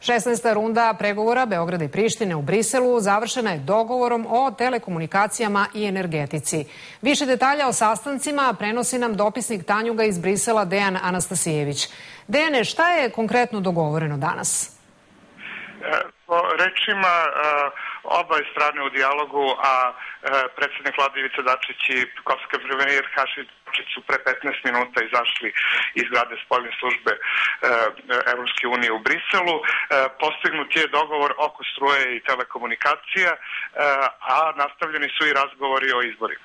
16. runda pregovora Beograda i Prištine u Briselu završena je dogovorom o telekomunikacijama i energetici. Više detalja o sastancima prenosi nam dopisnik Tanjuga iz Brisela Dejan Anastasijević. Dejane, šta je konkretno dogovoreno danas? Po rečima oba strane u dijalogu, a predsednik Vlade Ivica Dačić i kosovski premijer Hašim Tači su pre 15 minuta izašli iz zgrade spoljne službe Evropske unije u Briselu. Postignut je dogovor oko struje i telekomunikacija, a nastavljeni su i razgovori o izborima.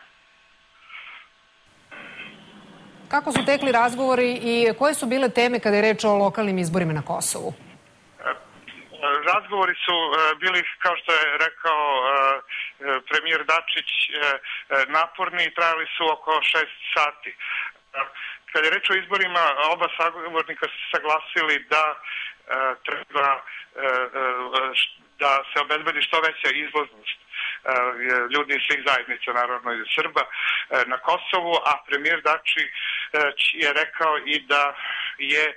Kako su tekli razgovori i koje su bile teme kada je reč o lokalnim izborima na Kosovu? Razgovori su bili, kao što je rekao premijer Dačić, naporni i trajali su oko 6 sati. Kad je reč o izborima, oba sagovornika su saglasili da treba da se obezbedi što veća izlaznost ljudi iz svih zajednica, naravno i Srba, na Kosovu, a premijer Dačić je rekao i da je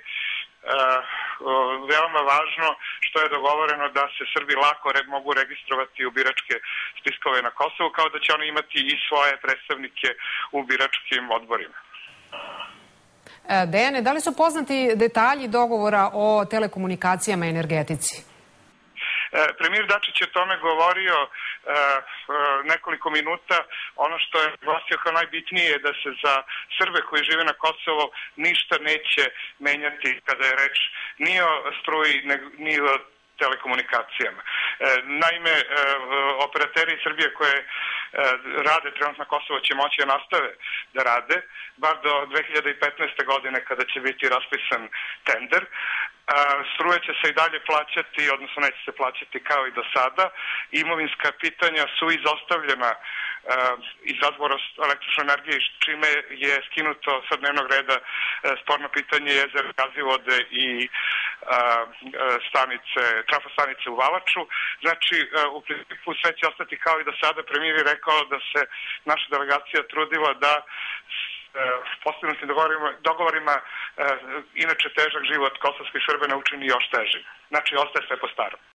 veoma važno što je dogovoreno da se Srbi lako mogu registrovati u biračke spiskove na Kosovu, kao da će oni imati i svoje predstavnike u biračkim odborima. Dejane, da li su poznati detalji dogovora o telekomunikacijama i energetici? Premijer Dačić je o tome govorio nekoliko minuta. Ono što je glasio kao najbitnije je da se za Srbe koji žive na Kosovo ništa neće menjati kada je reč ni o struji, ni o telekomunikacijama. Naime, operateri iz Srbije koje rade trenutno na Kosovo će moći da nastave da rade, bar do 2015. godine kada će biti raspisan tender. Struje će se i dalje plaćati, odnosno neće se plaćati kao i do sada. Imovinska pitanja su izostavljena iz razgovora o električnoj energiji, čime je skinuto sa dnevnog reda sporno pitanje jezera Gazivode i trafostanice u Valaču. Znači, u principu sve će ostati kao i do sada. Premijer je rekao da se naša delegacija trudila da postignutim dogovorima inače težak život kosovskih Srba ne učini još težim. Znači, ostaje sve po starom.